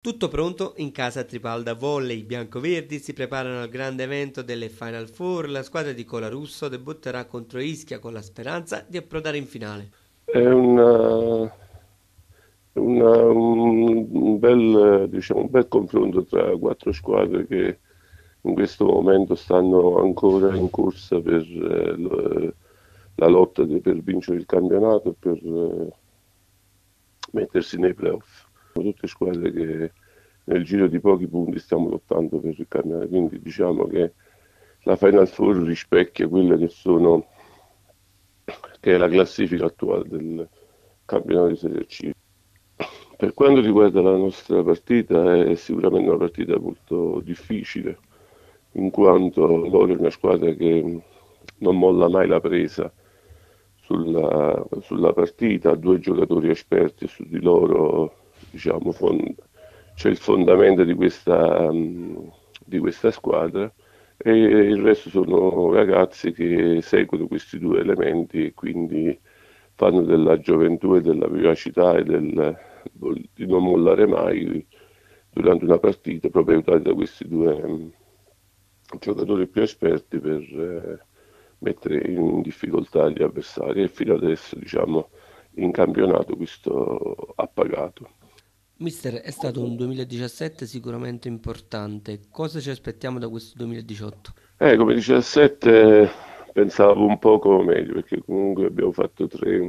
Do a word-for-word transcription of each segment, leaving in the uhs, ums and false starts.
Tutto pronto in casa Tripalda Volley. I biancoverdi si preparano al grande evento delle Final Four. La squadra di Colarusso debutterà contro Ischia con la speranza di approdare in finale. È una- una- un, un bel, diciamo, un bel confronto tra quattro squadre che in questo momento stanno ancora in corsa per eh, lo- la lotta di- per vincere il campionato e per eh, mettersi nei playoff. Sono tutte squadre che nel giro di pochi punti stiamo lottando per il campionato, quindi diciamo che la Final Four rispecchia quelle che sono, che è la classifica attuale del campionato di Serie C. Per quanto riguarda la nostra partita, è sicuramente una partita molto difficile, in quanto loro è una squadra che non molla mai la presa sulla, sulla partita, ha due giocatori esperti e su di loro, diciamo, fon- c'è il fondamento di questa, mh, di questa squadra e il resto sono ragazzi che seguono questi due elementi e quindi fanno della gioventù e della vivacità e del, di non mollare mai durante una partita, proprio aiutati da questi due mh, giocatori più esperti per eh, mettere in difficoltà gli avversari e fino adesso, diciamo, in campionato questo ha pagato. Mister, è stato un duemiladiciassette sicuramente importante. Cosa ci aspettiamo da questo duemiladiciotto? Eh, come diciassette pensavo un poco meglio perché comunque abbiamo fatto tre,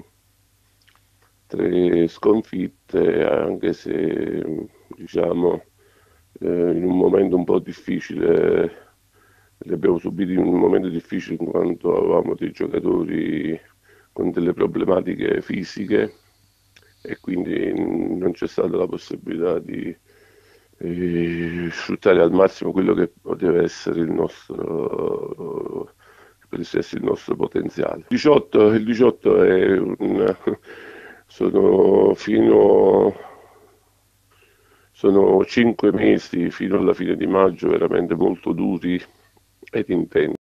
tre sconfitte, anche se diciamo eh, in un momento un po' difficile, le abbiamo subite in un momento difficile in quanto avevamo dei giocatori con delle problematiche fisiche e quindi non c'è stata la possibilità di eh, sfruttare al massimo quello che poteva essere il nostro, che potesse essere il nostro potenziale. diciotto, il diciotto è un, sono fino, sono cinque mesi fino alla fine di maggio veramente molto duri ed intensi.